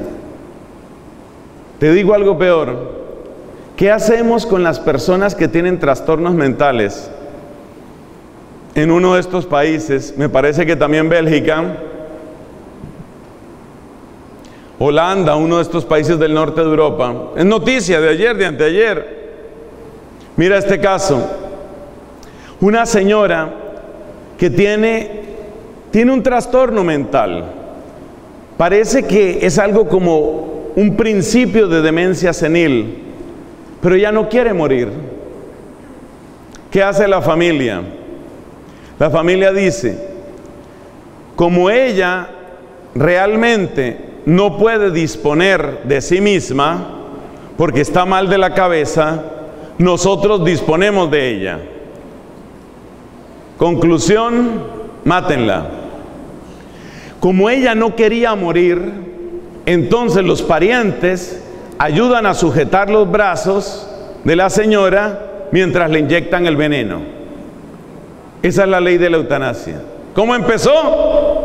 Te digo algo peor. ¿Qué hacemos con las personas que tienen trastornos mentales? En uno de estos países, me parece que también Bélgica, Holanda, uno de estos países del norte de Europa, es noticia de ayer, de anteayer. Mira este caso. Una señora que tiene, tiene un trastorno mental. Parece que es algo como un principio de demencia senil, pero ella no quiere morir. ¿Qué hace la familia? La familia dice, como ella realmente no puede disponer de sí misma, porque está mal de la cabeza, nosotros disponemos de ella. Conclusión, mátenla. Como ella no quería morir, entonces los parientes ayudan a sujetar los brazos de la señora mientras le inyectan el veneno. Esa es la ley de la eutanasia. ¿Cómo empezó?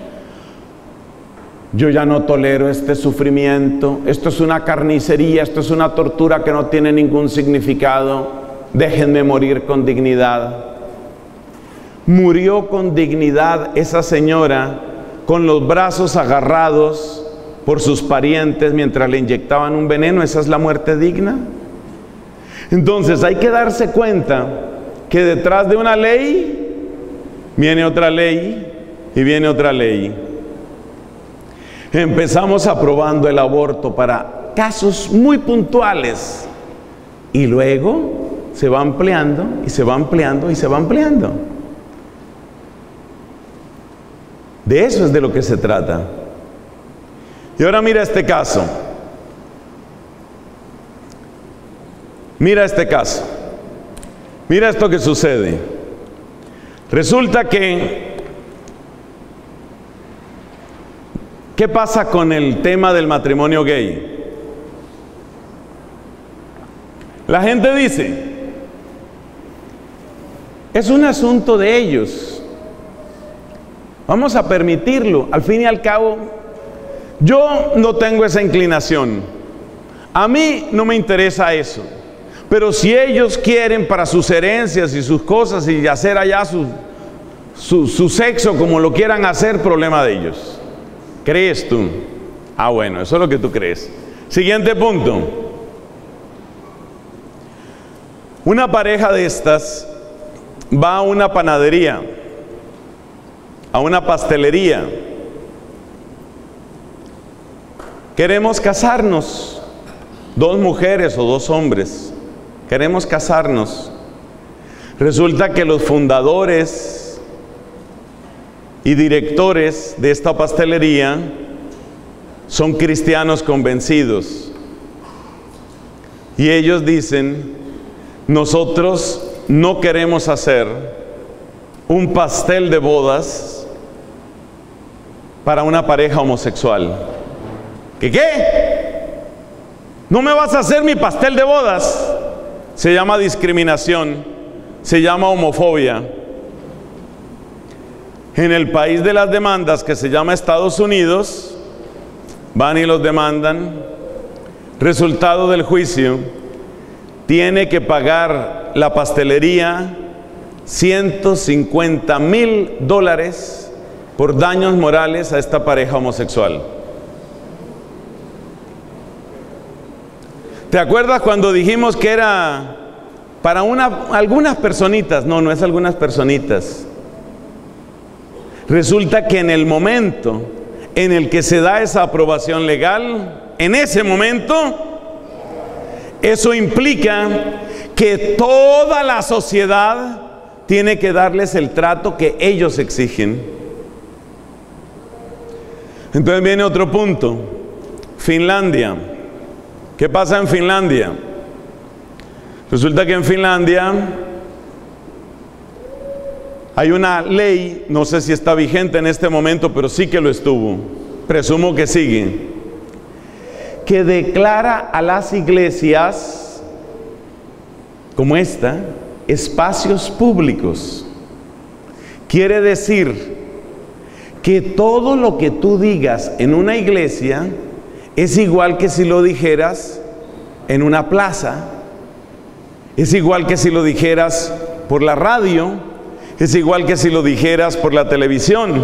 Yo ya no tolero este sufrimiento, esto es una carnicería, esto es una tortura que no tiene ningún significado, déjenme morir con dignidad. Murió con dignidad esa señora, con los brazos agarrados por sus parientes mientras le inyectaban un veneno. ¿Esa es la muerte digna? Entonces hay que darse cuenta que detrás de una ley viene otra ley y viene otra ley. Empezamos aprobando el aborto para casos muy puntuales y luego se va ampliando y se va ampliando y se va ampliando. De eso es de lo que se trata. Y ahora mira este caso. Mira este caso. Mira esto que sucede. Resulta que ¿qué pasa con el tema del matrimonio gay? La gente dice, es un asunto de ellos. Vamos a permitirlo. Al fin y al cabo, yo no tengo esa inclinación. A mí no me interesa eso. Pero si ellos quieren para sus herencias y sus cosas y hacer allá su, su, su sexo como lo quieran hacer, problema de ellos. ¿Crees tú? Ah, bueno, eso es lo que tú crees. Siguiente punto. Una pareja de estas va a una panadería, a una pastelería. Queremos casarnos, dos mujeres o dos hombres. Queremos casarnos. Resulta que los fundadores y directores de esta pastelería son cristianos convencidos. Y ellos dicen, nosotros no queremos hacer un pastel de bodas para una pareja homosexual. ¿Qué qué? ¿No me vas a hacer mi pastel de bodas? Se llama discriminación, se llama homofobia. En el país de las demandas, que se llama Estados Unidos, van y los demandan. Resultado del juicio, tiene que pagar la pastelería ciento cincuenta mil dólares por daños morales a esta pareja homosexual. ¿Te acuerdas cuando dijimos que era para una, algunas personitas? No, no es algunas personitas. Resulta que en el momento en el que se da esa aprobación legal, en ese momento, eso implica que toda la sociedad tiene que darles el trato que ellos exigen. Entonces viene otro punto. Finlandia. ¿Qué pasa en Finlandia? Resulta que en Finlandia hay una ley, no sé si está vigente en este momento, pero sí que lo estuvo, presumo que sigue, que declara a las iglesias como esta espacios públicos. Quiere decir que todo lo que tú digas en una iglesia es igual que si lo dijeras en una plaza, es igual que si lo dijeras por la radio, es igual que si lo dijeras por la televisión.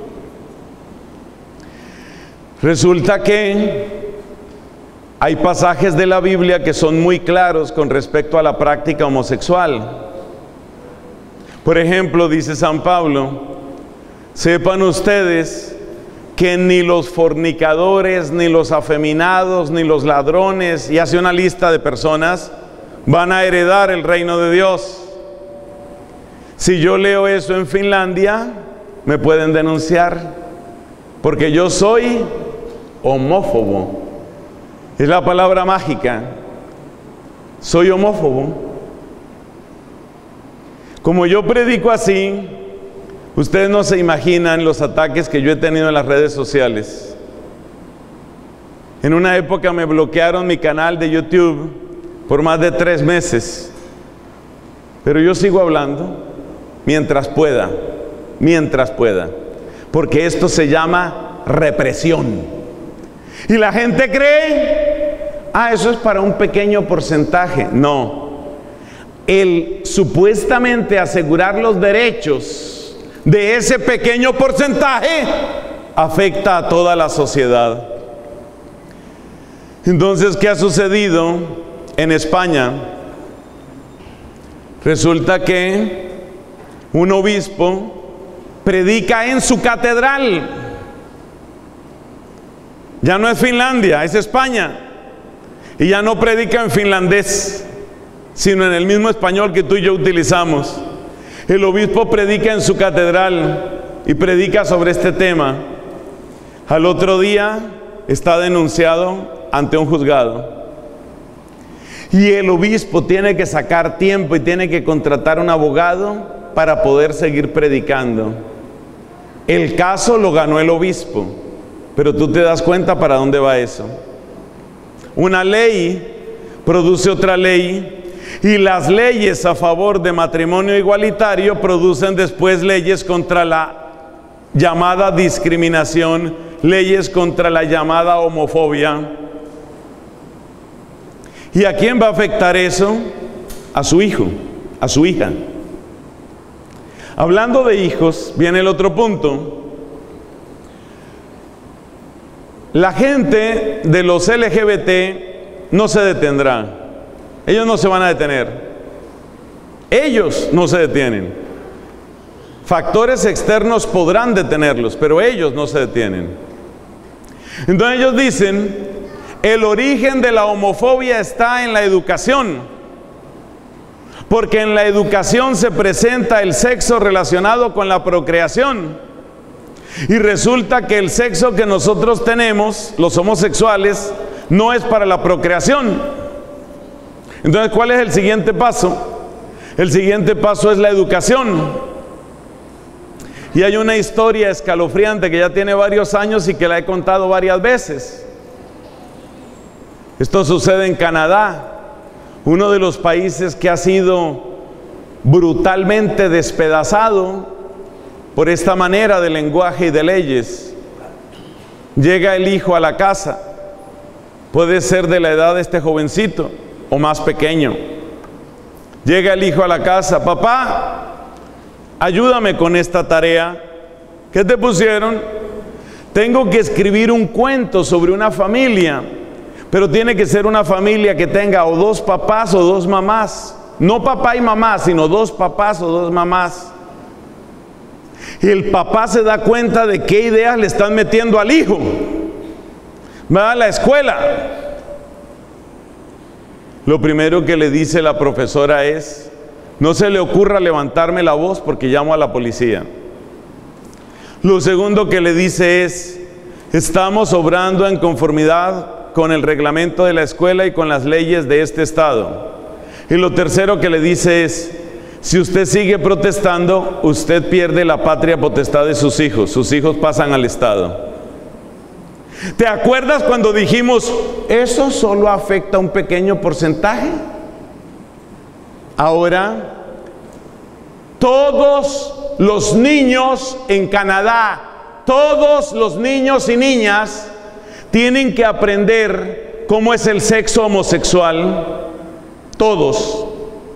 Resulta que hay pasajes de la Biblia que son muy claros con respecto a la práctica homosexual. Por ejemplo, dice San Pablo, sepan ustedes que ni los fornicadores, ni los afeminados, ni los ladrones, y hace una lista de personas, van a heredar el reino de Dios. Si yo leo eso en Finlandia, me pueden denunciar, porque yo soy homófobo. Es la palabra mágica. Soy homófobo. Como yo predico así, ustedes no se imaginan los ataques que yo he tenido en las redes sociales. En una época me bloquearon mi canal de YouTube por más de tres meses. Pero yo sigo hablando mientras pueda, mientras pueda. Porque esto se llama represión. Y la gente cree, ah, eso es para un pequeño porcentaje. No. El supuestamente asegurar los derechos de ese pequeño porcentaje afecta a toda la sociedad. Entonces, ¿qué ha sucedido en España? Resulta que un obispo predica en su catedral. Ya no es Finlandia, es España. Y ya no predica en finlandés, sino en el mismo español que tú y yo utilizamos. El obispo predica en su catedral y predica sobre este tema. Al otro día está denunciado ante un juzgado. Y el obispo tiene que sacar tiempo y tiene que contratar un abogado para poder seguir predicando. El caso lo ganó el obispo, pero tú te das cuenta para dónde va eso. Una ley produce otra ley, y las leyes a favor de matrimonio igualitario producen después leyes contra la llamada discriminación, leyes contra la llamada homofobia. ¿Y a quién va a afectar eso? A su hijo, a su hija. Hablando de hijos, viene el otro punto. La gente de los L G B T no se detendrá. Ellos no se van a detener. Ellos no se detienen. Factores externos podrán detenerlos, pero ellos no se detienen. Entonces ellos dicen, el origen de la homofobia está en la educación. Porque en la educación se presenta el sexo relacionado con la procreación. Y resulta que el sexo que nosotros tenemos, los homosexuales, no es para la procreación. Entonces, ¿cuál es el siguiente paso? El siguiente paso es la educación. Y hay una historia escalofriante que ya tiene varios años y que la he contado varias veces. Esto sucede en Canadá, uno de los países que ha sido brutalmente despedazado por esta manera de lenguaje y de leyes. Llega el hijo a la casa, puede ser de la edad de este jovencito o más pequeño. Llega el hijo a la casa, papá, ayúdame con esta tarea. ¿Qué te pusieron? Tengo que escribir un cuento sobre una familia, pero tiene que ser una familia que tenga o dos papás o dos mamás. No papá y mamá, sino dos papás o dos mamás. Y el papá se da cuenta de qué ideas le están metiendo al hijo. Va a la escuela. Lo primero que le dice la profesora es, no se le ocurra levantarme la voz porque llamo a la policía. Lo segundo que le dice es, estamos obrando en conformidad con el reglamento de la escuela y con las leyes de este estado. Y lo tercero que le dice es, si usted sigue protestando, usted pierde la patria potestad de sus hijos. Sus hijos pasan al estado. ¿Te acuerdas cuando dijimos, eso solo afecta a un pequeño porcentaje? Ahora, todos los niños en Canadá, todos los niños y niñas tienen que aprender cómo es el sexo homosexual. Todos.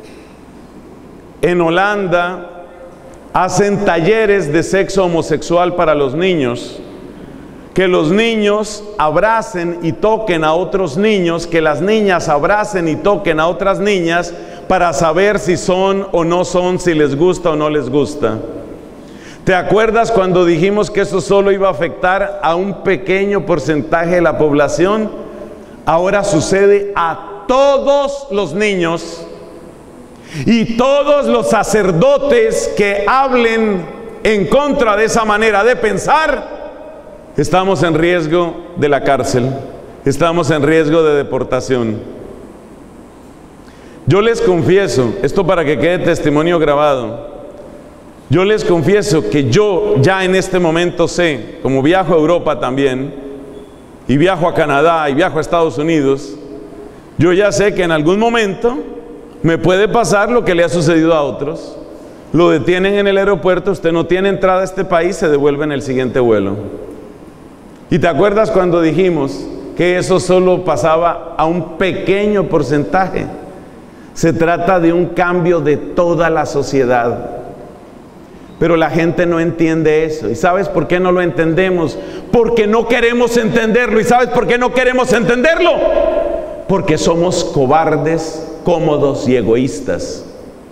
En Holanda hacen talleres de sexo homosexual para los niños. Que los niños abracen y toquen a otros niños, que las niñas abracen y toquen a otras niñas para saber si son o no son, si les gusta o no les gusta. ¿Te acuerdas cuando dijimos que eso solo iba a afectar a un pequeño porcentaje de la población? Ahora sucede a todos los niños, y todos los sacerdotes que hablen en contra de esa manera de pensar, estamos en riesgo de la cárcel, estamos en riesgo de deportación. Yo les confieso, esto para que quede testimonio grabado, yo les confieso que yo ya en este momento sé, como viajo a Europa también, y viajo a Canadá, y viajo a Estados Unidos, yo ya sé que en algún momento me puede pasar lo que le ha sucedido a otros. Lo detienen en el aeropuerto, usted no tiene entrada a este país, se devuelve en el siguiente vuelo. ¿Y te acuerdas cuando dijimos que eso solo pasaba a un pequeño porcentaje? Se trata de un cambio de toda la sociedad. Pero la gente no entiende eso. ¿Y sabes por qué no lo entendemos? Porque no queremos entenderlo. ¿Y sabes por qué no queremos entenderlo? Porque somos cobardes, cómodos y egoístas.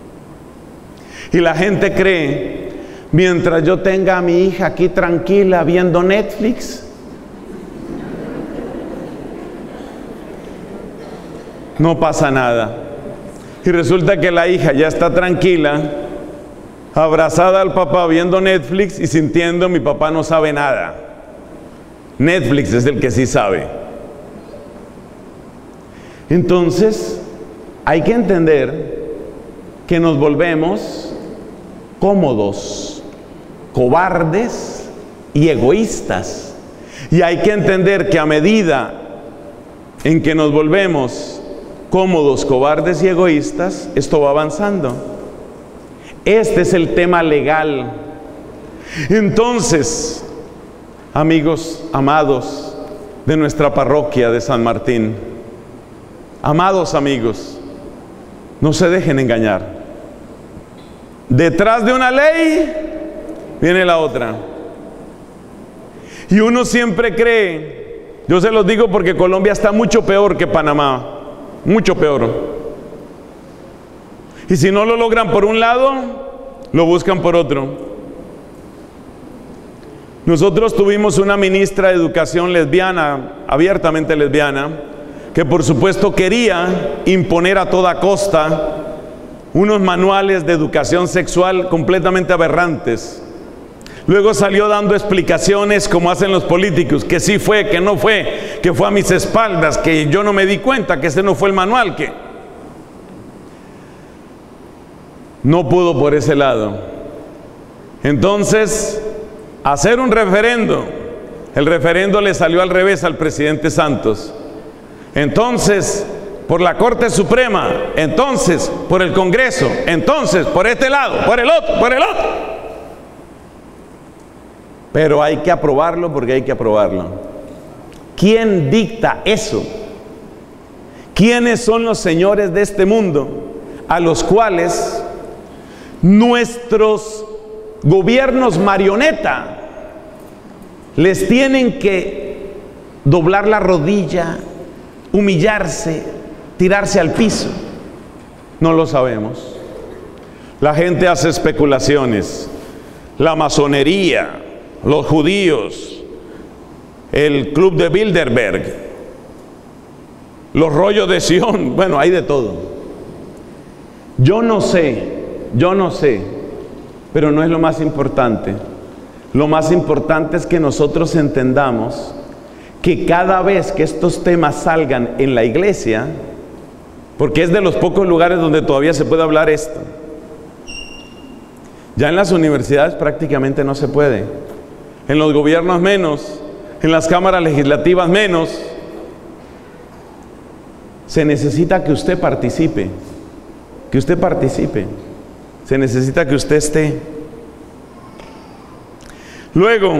Y la gente cree, mientras yo tenga a mi hija aquí tranquila viendo Netflix, no pasa nada. Y resulta que la hija ya está tranquila, abrazada al papá viendo Netflix y sintiendo mi papá no sabe nada. Netflix es el que sí sabe. Entonces, hay que entender que nos volvemos cómodos, cobardes y egoístas. Y hay que entender que a medida en que nos volvemos cómodos, cobardes y egoístas, esto va avanzando. Este es el tema legal. Entonces, amigos, amados de nuestra parroquia de San Martín, amados amigos, no se dejen engañar. Detrás de una ley viene la otra. Y uno siempre cree, yo se los digo porque Colombia está mucho peor que Panamá, mucho peor. Y si no lo logran por un lado, lo buscan por otro. Nosotros tuvimos una ministra de educación lesbiana, abiertamente lesbiana, que por supuesto quería imponer a toda costa unos manuales de educación sexual completamente aberrantes. Luego salió dando explicaciones como hacen los políticos, que sí fue, que no fue, que fue a mis espaldas, que yo no me di cuenta, que ese no fue el manual, que no pudo por ese lado. Entonces, hacer un referendo, el referendo le salió al revés al presidente Santos. Entonces, por la Corte Suprema, entonces, por el Congreso, entonces, por este lado, por el otro, por el otro. Pero hay que aprobarlo porque hay que aprobarlo. ¿Quién dicta eso? ¿Quiénes son los señores de este mundo a los cuales nuestros gobiernos marioneta les tienen que doblar la rodilla, humillarse, tirarse al piso? No lo sabemos. La gente hace especulaciones. La masonería, los judíos, el club de Bilderberg, los rollos de Sion, bueno, hay de todo. Yo no sé, yo no sé, pero no es lo más importante. Lo más importante es que nosotros entendamos que cada vez que estos temas salgan en la iglesia, porque es de los pocos lugares donde todavía se puede hablar esto, ya en las universidades prácticamente no se puede, en los gobiernos menos, en las cámaras legislativas menos. Se necesita que usted participe, que usted participe, se necesita que usted esté. Luego,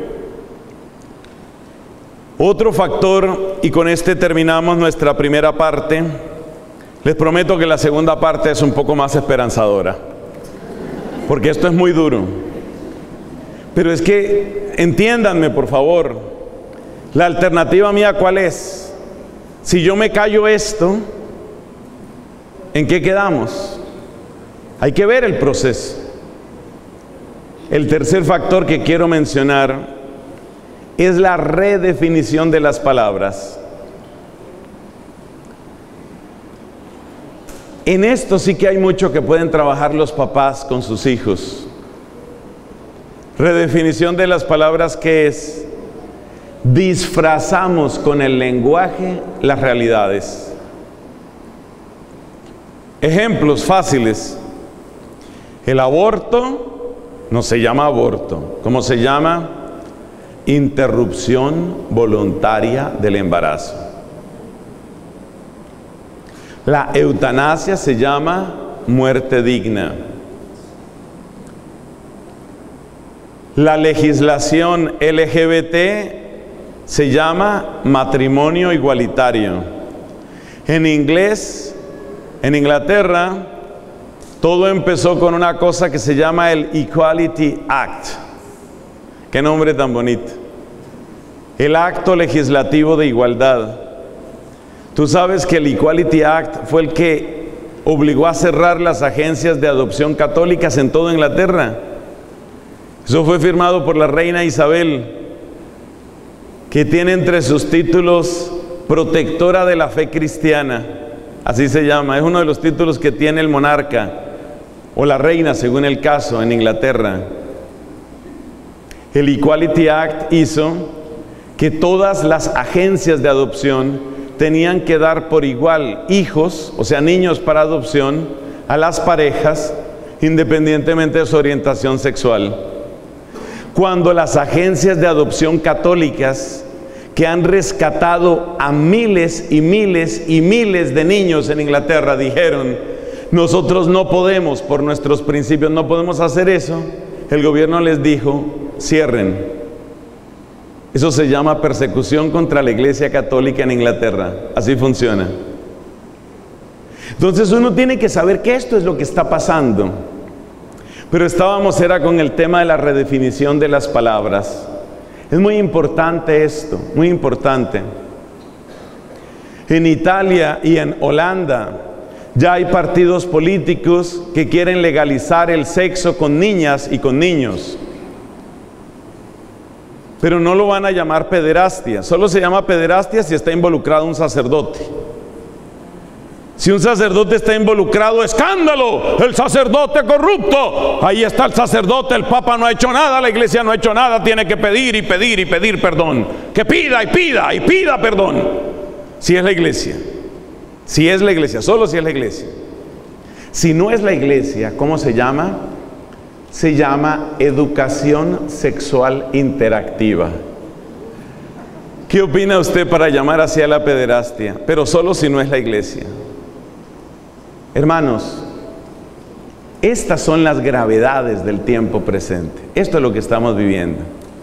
otro factor, y con este terminamos nuestra primera parte. Les prometo que la segunda parte es un poco más esperanzadora, porque esto es muy duro. Pero es que, entiéndanme por favor, la alternativa mía ¿cuál es? Si yo me callo esto, ¿en qué quedamos? Hay que ver el proceso. El tercer factor que quiero mencionar es la redefinición de las palabras. En esto sí que hay mucho que pueden trabajar los papás con sus hijos. Redefinición de las palabras, ¿qué es? Disfrazamos con el lenguaje las realidades. Ejemplos fáciles. El aborto no se llama aborto. ¿Cómo se llama? Interrupción voluntaria del embarazo. La eutanasia se llama muerte digna. La legislación L G B T se llama matrimonio igualitario. En inglés, en Inglaterra, todo empezó con una cosa que se llama el Equality Act. Qué nombre tan bonito. El acto legislativo de igualdad. Tú sabes que el Equality Act fue el que obligó a cerrar las agencias de adopción católicas en toda Inglaterra. Eso fue firmado por la reina Isabel, que tiene entre sus títulos protectora de la fe cristiana. Así se llama, es uno de los títulos que tiene el monarca o la reina, según el caso, en Inglaterra. El Equality Act hizo que todas las agencias de adopción tenían que dar por igual hijos, o sea, niños para adopción, a las parejas, independientemente de su orientación sexual. Cuando las agencias de adopción católicas, que han rescatado a miles y miles y miles de niños en Inglaterra, dijeron: nosotros no podemos, por nuestros principios, no podemos hacer eso, el gobierno les dijo: cierren. Eso se llama persecución contra la Iglesia Católica en Inglaterra. Así funciona. Entonces uno tiene que saber que esto es lo que está pasando. Pero estábamos era con el tema de la redefinición de las palabras. Es muy importante esto, muy importante. En Italia y en Holanda ya hay partidos políticos que quieren legalizar el sexo con niñas y con niños. Pero no lo van a llamar pederastia. Solo se llama pederastia si está involucrado un sacerdote. Si un sacerdote está involucrado, ¡escándalo! ¡El sacerdote corrupto! Ahí está el sacerdote, el papa no ha hecho nada, la iglesia no ha hecho nada, tiene que pedir y pedir y pedir perdón. Que pida y pida y pida perdón. Si es la iglesia. Si es la iglesia, solo si es la iglesia. Si no es la iglesia, ¿cómo se llama? Se llama educación sexual interactiva. ¿Qué opina usted para llamar así a la pederastia? Pero solo si no es la iglesia. Hermanos, estas son las gravedades del tiempo presente. Esto es lo que estamos viviendo.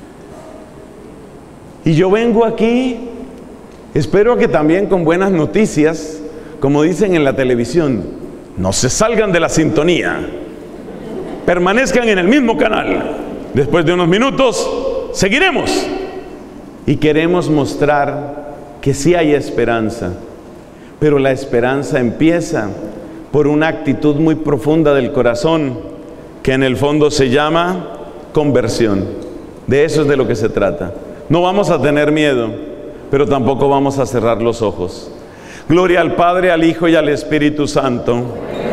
Y yo vengo aquí, espero que también con buenas noticias, como dicen en la televisión, no se salgan de la sintonía. Permanezcan en el mismo canal. Después de unos minutos, seguiremos. Y queremos mostrar que sí hay esperanza. Pero la esperanza empieza por una actitud muy profunda del corazón, que en el fondo se llama conversión. De eso es de lo que se trata. No vamos a tener miedo, pero tampoco vamos a cerrar los ojos. Gloria al Padre, al Hijo y al Espíritu Santo.